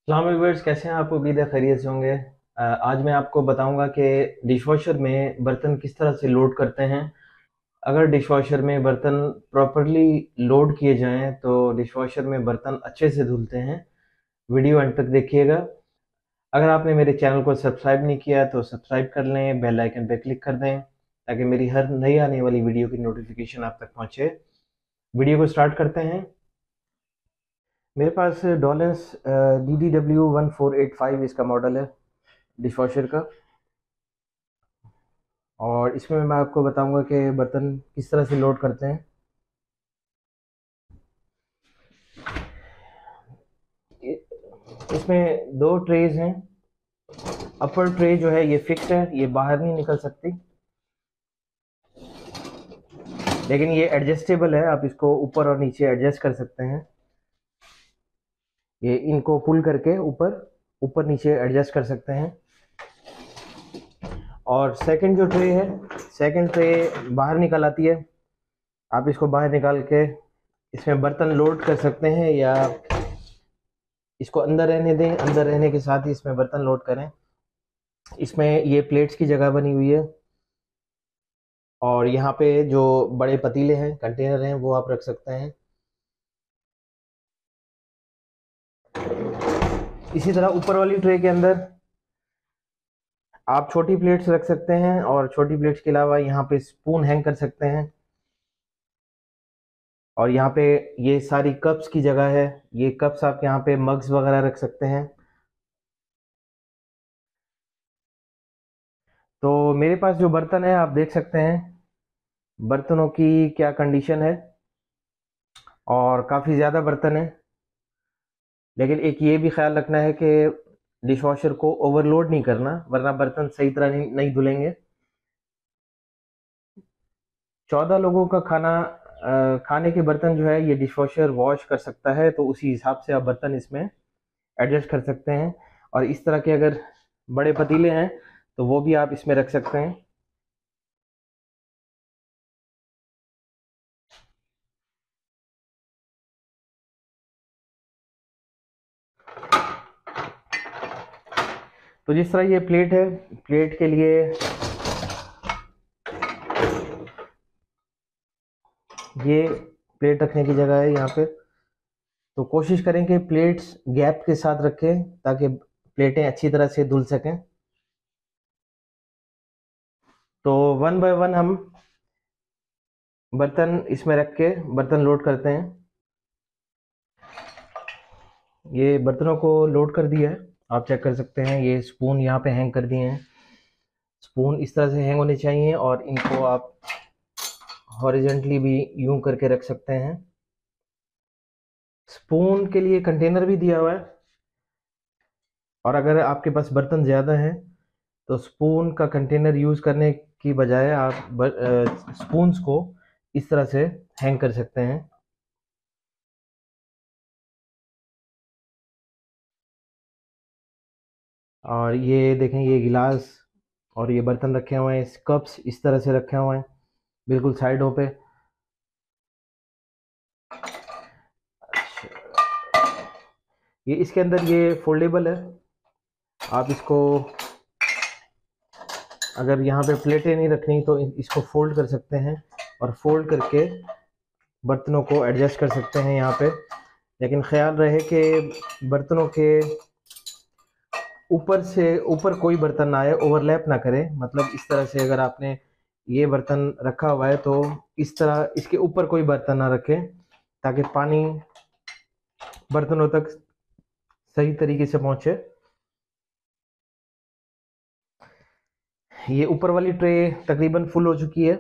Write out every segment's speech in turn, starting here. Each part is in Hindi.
सलाम व्यूअर्स, कैसे हैं आप? उम्मीद है खैरियत से होंगे। आज मैं आपको बताऊंगा कि डिशवॉशर में बर्तन किस तरह से लोड करते हैं। अगर डिशवॉशर में बर्तन प्रॉपरली लोड किए जाएं तो डिशवॉशर में बर्तन अच्छे से धुलते हैं। वीडियो अंत तक देखिएगा। अगर आपने मेरे चैनल को सब्सक्राइब नहीं किया तो सब्सक्राइब कर लें, बेल आइकन पर क्लिक कर दें ताकि मेरी हर नई आने वाली वीडियो की नोटिफिकेशन आप तक पहुंचे। वीडियो को स्टार्ट करते हैं। मेरे पास डॉलेंस DDW1485 इसका मॉडल है डिशवॉशर का। और इसमें मैं आपको बताऊंगा कि बर्तन किस तरह से लोड करते हैं। इसमें दो ट्रेज हैं। अपर ट्रे जो है ये फिक्स्ड है, ये बाहर नहीं निकल सकती, लेकिन ये एडजस्टेबल है, आप इसको ऊपर और नीचे एडजस्ट कर सकते हैं। ये इनको पुल करके ऊपर ऊपर नीचे एडजस्ट कर सकते हैं। और सेकंड जो ट्रे है, सेकंड ट्रे बाहर निकल आती है। आप इसको बाहर निकाल के इसमें बर्तन लोड कर सकते हैं या इसको अंदर रहने दें, अंदर रहने के साथ ही इसमें बर्तन लोड करें। इसमें ये प्लेट्स की जगह बनी हुई है और यहाँ पे जो बड़े पतीले हैं, कंटेनर हैं, वो आप रख सकते हैं। इसी तरह ऊपर वाली ट्रे के अंदर आप छोटी प्लेट्स रख सकते हैं और छोटी प्लेट्स के अलावा यहाँ पे स्पून हैंग कर सकते हैं। और यहाँ पे ये सारी कप्स की जगह है। ये कप्स आप यहाँ पे मग्स वगैरह रख सकते हैं। तो मेरे पास जो बर्तन है आप देख सकते हैं बर्तनों की क्या कंडीशन है, और काफ़ी ज़्यादा बर्तन है। लेकिन एक ये भी ख्याल रखना है कि डिशवॉशर को ओवरलोड नहीं करना, वरना बर्तन सही तरह नहीं धुलेंगे। 14 लोगों का खाना खाने के बर्तन जो है ये डिशवॉशर वॉश कर सकता है, तो उसी हिसाब से आप बर्तन इसमें एडजस्ट कर सकते हैं। और इस तरह के अगर बड़े पतीले हैं तो वो भी आप इसमें रख सकते हैं। तो जिस तरह ये प्लेट है, प्लेट के लिए ये प्लेट रखने की जगह है यहाँ पे। तो कोशिश करें कि प्लेट्स गैप के साथ रखें ताकि प्लेटें अच्छी तरह से धुल सकें। तो वन बाय वन हम बर्तन इसमें रख के बर्तन लोड करते हैं। ये बर्तनों को लोड कर दिया है, आप चेक कर सकते हैं। ये स्पून यहाँ पे हैंग कर दिए हैं। स्पून इस तरह से हैंग होने चाहिए और इनको आप हॉरिजेंटली भी यूं करके रख सकते हैं। स्पून के लिए कंटेनर भी दिया हुआ है। और अगर आपके पास बर्तन ज़्यादा हैं तो स्पून का कंटेनर यूज़ करने की बजाय आप स्पून्स को इस तरह से हैंग कर सकते हैं। और ये देखें, ये गिलास और ये बर्तन रखे हुए हैं, कप्स इस तरह से रखे हुए हैं बिल्कुल साइडों पे। ये इसके अंदर ये फोल्डेबल है। आप इसको अगर यहाँ पे प्लेटें नहीं रखनी तो इसको फोल्ड कर सकते हैं और फोल्ड करके बर्तनों को एडजस्ट कर सकते हैं यहाँ पे। लेकिन ख्याल रहे कि बर्तनों के ऊपर से ऊपर कोई बर्तन ना आए, ओवरलैप ना करे। मतलब इस तरह से अगर आपने ये बर्तन रखा हुआ है तो इस तरह इसके ऊपर कोई बर्तन ना रखें ताकि पानी बर्तनों तक सही तरीके से पहुंचे। ये ऊपर वाली ट्रे तकरीबन फुल हो चुकी है,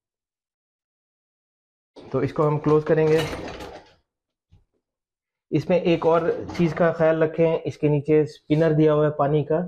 तो इसको हम क्लोज करेंगे। इसमें एक और चीज़ का ख्याल रखें, इसके नीचे स्पिनर दिया हुआ है पानी का,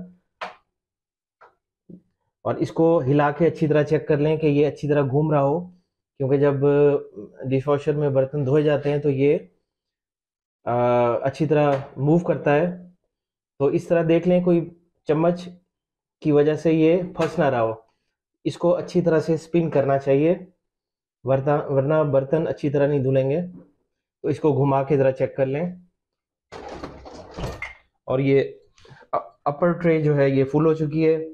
और इसको हिला के अच्छी तरह चेक कर लें कि ये अच्छी तरह घूम रहा हो। क्योंकि जब डिशवॉशर में बर्तन धोए जाते हैं तो ये अच्छी तरह मूव करता है। तो इस तरह देख लें कोई चम्मच की वजह से ये फंस ना रहा हो। इसको अच्छी तरह से स्पिन करना चाहिए, वरना वरना बर्तन अच्छी तरह नहीं धुलेंगे। तो इसको घुमा के ज़रा चेक कर लें। और ये अपर ट्रे जो है ये फुल हो चुकी है।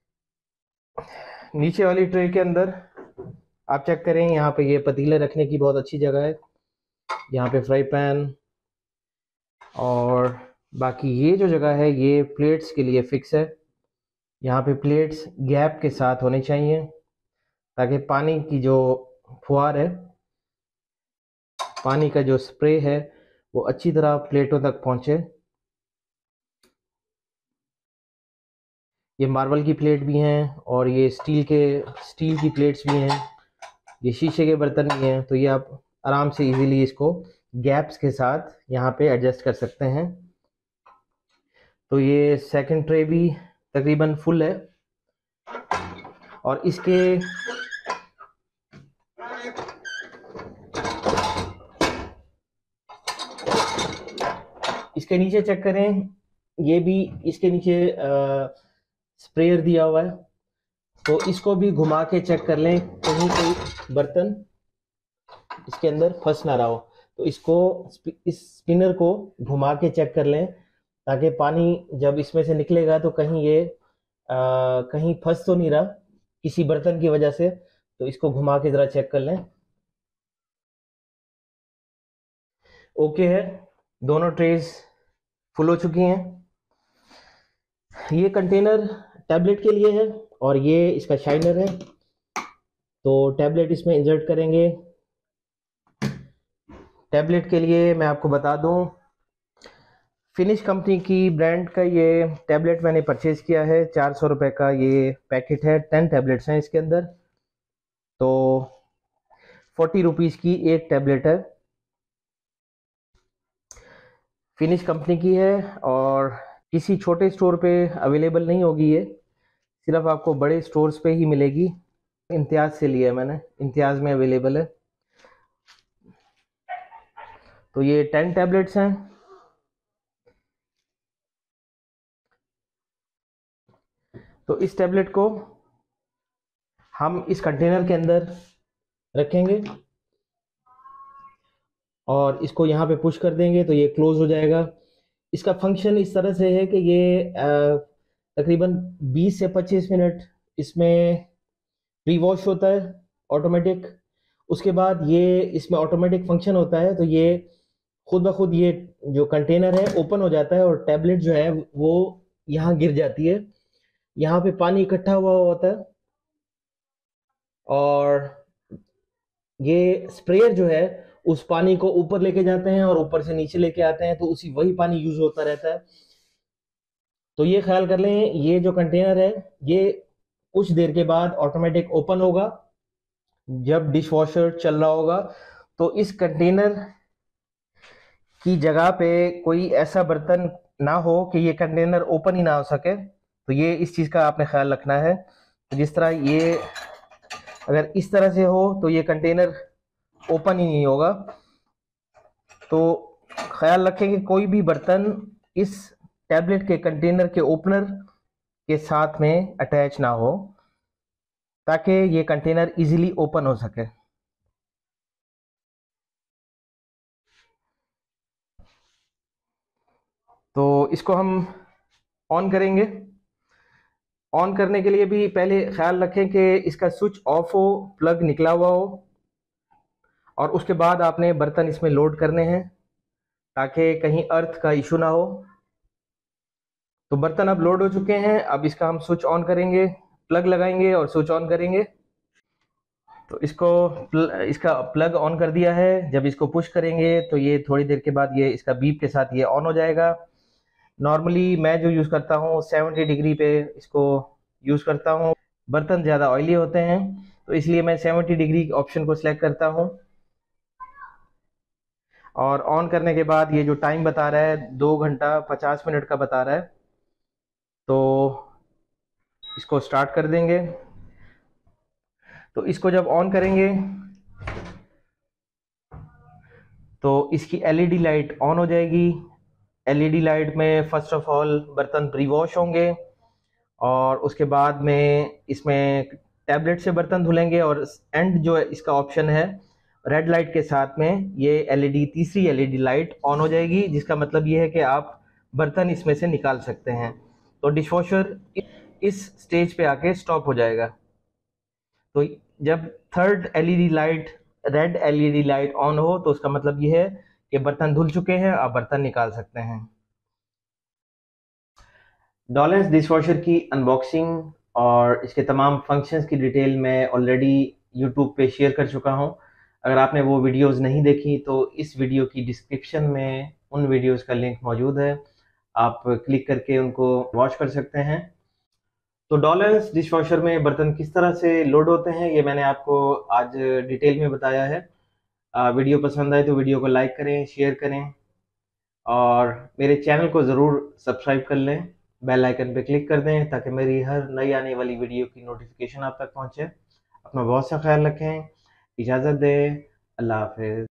नीचे वाली ट्रे के अंदर आप चेक करें, यहाँ पे ये पतीले रखने की बहुत अच्छी जगह है। यहाँ पे फ्राई पैन और बाकी ये जो जगह है ये प्लेट्स के लिए फिक्स है। यहाँ पे प्लेट्स गैप के साथ होने चाहिए ताकि पानी की जो फुहार है, पानी का जो स्प्रे है वो अच्छी तरह प्लेटों तक पहुँचे। ये मार्बल की प्लेट भी हैं और ये स्टील की प्लेट्स भी हैं, ये शीशे के बर्तन भी हैं। तो ये आप आराम से इजीली इसको गैप्स के साथ यहाँ पे एडजस्ट कर सकते हैं। तो ये सेकंड ट्रे भी तकरीबन फुल है और इसके नीचे चेक करें, ये भी इसके नीचे स्प्रेयर दिया हुआ है। तो इसको भी घुमा के चेक कर लें कहीं कोई बर्तन इसके अंदर फंस ना रहा हो। तो इस स्पिनर को घुमा के चेक कर लें ताकि पानी जब इसमें से निकलेगा तो कहीं ये कहीं फंस तो नहीं रहा किसी बर्तन की वजह से। तो इसको घुमा के ज़रा चेक कर लें। ओके है, दोनों ट्रेस फुल हो चुकी हैं। ये कंटेनर टैबलेट के लिए है और ये इसका शाइनर है। तो टैबलेट इसमें इंसर्ट करेंगे। टैबलेट के लिए मैं आपको बता दूं, फिनिश कंपनी की ब्रांड का ये टैबलेट मैंने परचेज़ किया है। 400 रुपये का ये पैकेट है, 10 टैबलेट्स हैं इसके अंदर। तो 40 रुपीज़ की एक टैबलेट है, फिनिश कंपनी की है और किसी छोटे स्टोर पे अवेलेबल नहीं होगी। ये सिर्फ आपको बड़े स्टोर्स पे ही मिलेगी। इम्तियाज़ से लिया है मैंने, इम्तियाज़ में अवेलेबल है। तो ये 10 टैबलेट्स हैं। तो इस टैबलेट को हम इस कंटेनर के अंदर रखेंगे और इसको यहाँ पे पुश कर देंगे तो ये क्लोज हो जाएगा। इसका फंक्शन इस तरह से है कि ये तकरीबन 20 से 25 मिनट इसमें प्री वॉश होता है ऑटोमेटिक। उसके बाद ये इसमें ऑटोमेटिक फंक्शन होता है, तो ये खुद ब खुद ये जो कंटेनर है ओपन हो जाता है और टैबलेट जो है वो यहाँ गिर जाती है। यहाँ पे पानी इकट्ठा हुआ होता है और ये स्प्रेयर जो है उस पानी को ऊपर लेके जाते हैं और ऊपर से नीचे लेके आते हैं, तो वही पानी यूज होता रहता है। तो ये ख्याल कर लें, ये जो कंटेनर है ये कुछ देर के बाद ऑटोमेटिक ओपन होगा जब डिश वॉशर चल रहा होगा। तो इस कंटेनर की जगह पे कोई ऐसा बर्तन ना हो कि ये कंटेनर ओपन ही ना हो सके। तो ये इस चीज़ का आपने ख्याल रखना है। तो जिस तरह ये अगर इस तरह से हो तो ये कंटेनर ओपन ही नहीं होगा। तो ख्याल रखें कि कोई भी बर्तन इस टैबलेट के कंटेनर के ओपनर के साथ में अटैच ना हो ताकि ये कंटेनर इजीली ओपन हो सके। तो इसको हम ऑन करेंगे। ऑन करने के लिए भी पहले ख्याल रखें कि इसका स्विच ऑफ हो, प्लग निकला हुआ हो और उसके बाद आपने बर्तन इसमें लोड करने हैं ताकि कहीं अर्थ का इशू ना हो। तो बर्तन अब लोड हो चुके हैं। अब इसका हम स्विच ऑन करेंगे, प्लग लगाएंगे और स्विच ऑन करेंगे। तो इसका प्लग ऑन कर दिया है। जब इसको पुश करेंगे तो ये थोड़ी देर के बाद ये इसका बीप के साथ ये ऑन हो जाएगा। नॉर्मली मैं जो यूज़ करता हूँ 70 डिग्री पे इसको यूज़ करता हूँ। बर्तन ज़्यादा ऑयली होते हैं तो इसलिए मैं 70 डिग्री ऑप्शन को सिलेक्ट करता हूँ। और ऑन करने के बाद ये जो टाइम बता रहा है 2 घंटा 50 मिनट का बता रहा है। तो इसको स्टार्ट कर देंगे। तो इसको जब ऑन करेंगे तो इसकी एलईडी लाइट ऑन हो जाएगी। एलईडी लाइट में फर्स्ट ऑफ ऑल बर्तन प्री वॉश होंगे और उसके बाद में इसमें टैबलेट से बर्तन धुलेंगे और एंड जो इसका ऑप्शन है रेड लाइट के साथ में ये एलईडी तीसरी एलईडी लाइट ऑन हो जाएगी, जिसका मतलब ये है कि आप बर्तन इसमें से निकाल सकते हैं। तो डिशवॉशर इस स्टेज पे आके स्टॉप हो जाएगा। तो जब third LED light, red LED light on हो, तो उसका मतलब ये है कि बर्तन धुल चुके हैं, आप बर्तन निकाल सकते हैं। डॉलेंस डिशवॉशर की अनबॉक्सिंग और इसके तमाम फंक्शंस की डिटेल मैं ऑलरेडी यूट्यूब पे शेयर कर चुका हूं। अगर आपने वो वीडियोस नहीं देखी तो इस वीडियो की डिस्क्रिप्शन में उन वीडियोस का लिंक मौजूद है, आप क्लिक करके उनको वॉच कर सकते हैं। तो डॉलेंस डिशवॉशर में बर्तन किस तरह से लोड होते हैं ये मैंने आपको आज डिटेल में बताया है। वीडियो पसंद आए तो वीडियो को लाइक करें, शेयर करें और मेरे चैनल को ज़रूर सब्सक्राइब कर लें। बेल आइकन पे क्लिक कर दें ताकि मेरी हर नई आने वाली वीडियो की नोटिफिकेशन आप तक पहुंचे। अपना बहुत सा ख्याल रखें, इजाज़त दें, अल्लाह हाफिज़।